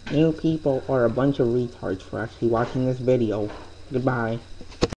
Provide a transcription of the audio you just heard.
You people are a bunch of retards for actually watching this video. Goodbye.